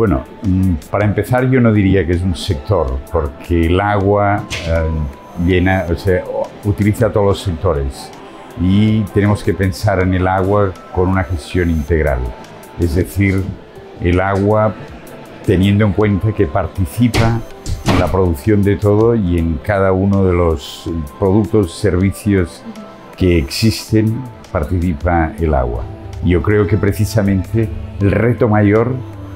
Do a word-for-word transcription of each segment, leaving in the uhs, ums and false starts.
Bueno, para empezar yo no diría que es un sector, porque el agua eh, llena, o sea, utiliza todos los sectores y tenemos que pensar en el agua con una gestión integral. Es decir, el agua teniendo en cuenta que participa en la producción de todo y en cada uno de los productos, servicios que existen, participa el agua. Yo creo que precisamente el reto mayor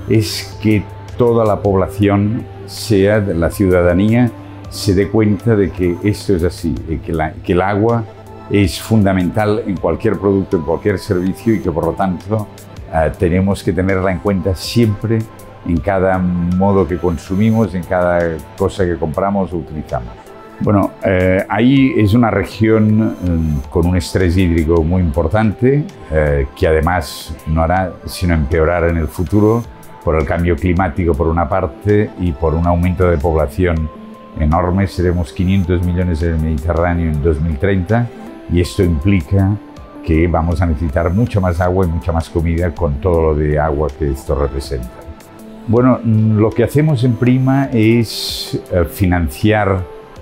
es que toda la población, sea de la ciudadanía, se dé cuenta de que esto es así, que, la, que el agua es fundamental en cualquier producto, en cualquier servicio y que por lo tanto eh, tenemos que tenerla en cuenta siempre en cada modo que consumimos, en cada cosa que compramos o utilizamos. Bueno, eh, ahí es una región eh, con un estrés hídrico muy importante, eh, que además no hará sino empeorar en el futuro por el cambio climático por una parte y por un aumento de población enorme. Seremos quinientos millones en el Mediterráneo en dos mil treinta y esto implica que vamos a necesitar mucho más agua y mucha más comida con todo lo de agua que esto representa. Bueno, lo que hacemos en Prima es eh, financiar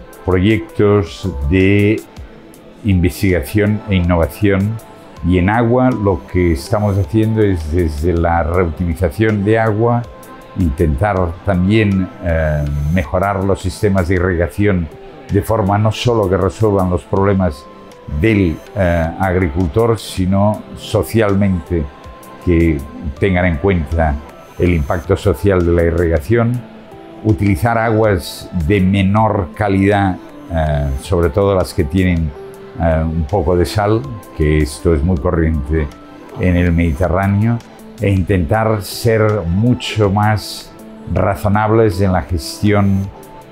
proyectos de investigación e innovación, y en agua lo que estamos haciendo es desde la reutilización de agua intentar también eh, mejorar los sistemas de irrigación de forma no solo que resuelvan los problemas del eh, agricultor, sino socialmente que tengan en cuenta el impacto social de la irrigación, utilizar aguas de menor calidad, eh, sobre todo las que tienen eh, un poco de sal, que esto es muy corriente en el Mediterráneo, e intentar ser mucho más razonables en la gestión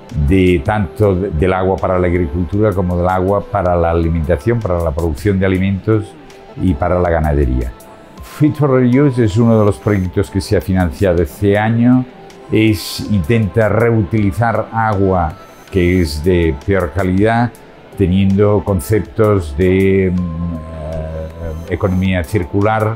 de tanto del agua para la agricultura como del agua para la alimentación, para la producción de alimentos y para la ganadería. Fit for Reuse es uno de los proyectos que se ha financiado este año. Es, intenta reutilizar agua que es de peor calidad, teniendo conceptos de eh, economía circular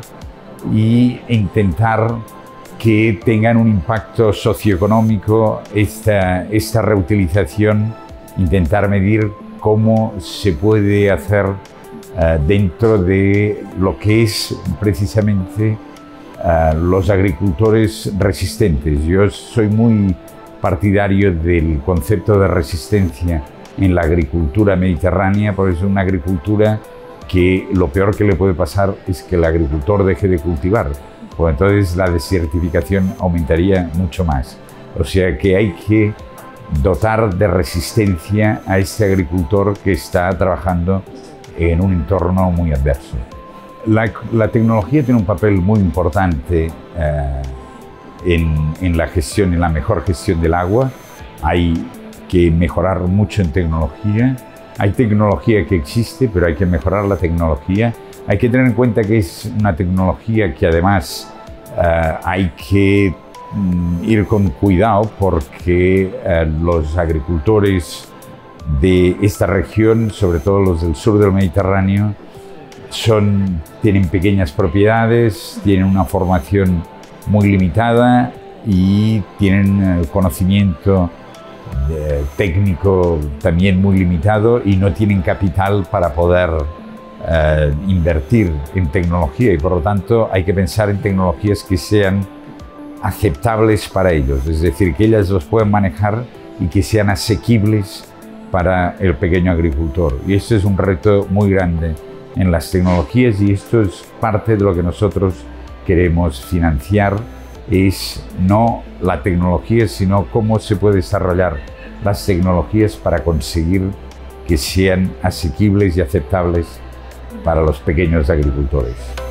y intentar que tengan un impacto socioeconómico esta, esta reutilización, intentar medir cómo se puede hacer uh, dentro de lo que es precisamente uh, los agricultores resistentes. Yo soy muy partidario del concepto de resistencia en la agricultura mediterránea, porque es una agricultura que lo peor que le puede pasar es que el agricultor deje de cultivar, pues entonces la desertificación aumentaría mucho más. O sea que hay que dotar de resistencia a este agricultor que está trabajando en un entorno muy adverso. La, la tecnología tiene un papel muy importante eh, en, en la gestión, en la mejor gestión del agua. Hay que mejorar mucho en tecnología. Hay tecnología que existe, pero hay que mejorar la tecnología. Hay que tener en cuenta que es una tecnología que además uh, hay que um, ir con cuidado, porque uh, los agricultores de esta región, sobre todo los del sur del Mediterráneo, son, tienen pequeñas propiedades, tienen una formación muy limitada y tienen uh, conocimiento Eh, técnico también muy limitado y no tienen capital para poder eh, invertir en tecnología, y por lo tanto hay que pensar en tecnologías que sean aceptables para ellos, es decir, que ellas los puedan manejar y que sean asequibles para el pequeño agricultor. Y esto es un reto muy grande en las tecnologías, y esto es parte de lo que nosotros queremos financiar. Es no la tecnología, sino cómo se puede desarrollar las tecnologías para conseguir que sean asequibles y aceptables para los pequeños agricultores.